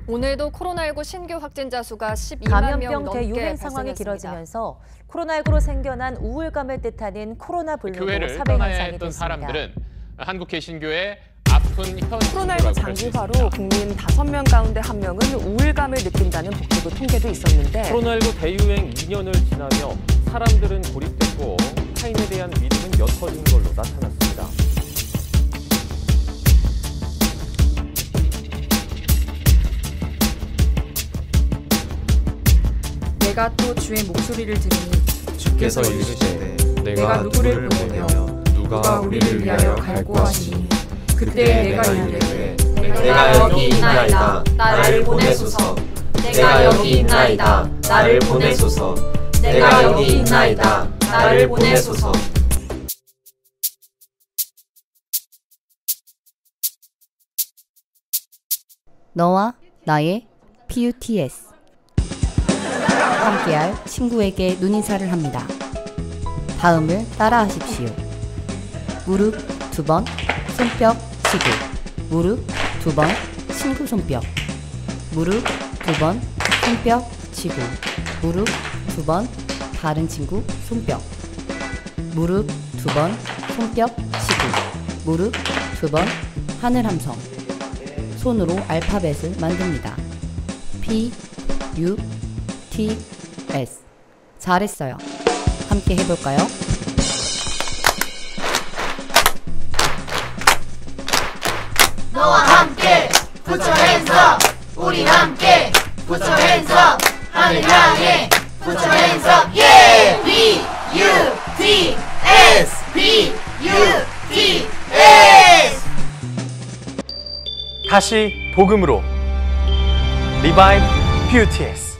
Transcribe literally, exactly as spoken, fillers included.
오늘도 코로나십구 신규 확진자 수가 십이만 명 감염병 넘게 대유행 상황이 발생했습니다. 길어지면서 코로나십구로 생겨난 우울감을 뜻하는 코로나 블루도 교회를 사배 떠나야 현상이 했던 됐습니다. 사람들은 한국 개신교의 아픈 코로나십구 현실이라고 할 수 장기화로 있습니다. 국민 다섯 명 가운데 한 명은 우울감을 느낀다는 복지부 통계도 있었는데 코로나십구 대유행 이 년을 지나며 사람들은 고립됐고 타인에 대한 믿음은 옅어진 걸로 나타났습니다. 내가 또 주의 목소리를 들으니 주께서 이르시되 내가 누구를 보내며 누가 우리를 위하여 갈고 하시니 그때 내가 이르되 내가 여기 있나이다 나를 보내소서. 내가 여기 있나이다 나를 보내소서. 내가 여기 있나이다 나를 보내소서. 너와 나의 피유티에스 함께할 친구에게 눈인사를 합니다. 다음을 따라하십시오. 무릎 두 번, 손뼉 치고. 무릎 두 번, 친구 손뼉. 무릎 두 번, 손뼉 치고. 무릎 두 번, 다른 친구 손뼉. 무릎 두 번, 손뼉 치고. 무릎 두 번, 하늘 함성. 손으로 알파벳을 만듭니다. P, U, T, S. 잘했어요. 함께 해볼까요? 너와 함께 Put your hands up. 우리 함께 Put your hands up. 하늘 향해 Put your hands up. Yeah! P, U, T, S. P, U, T, S. 다시 복음으로 리바이브 뷰티에스.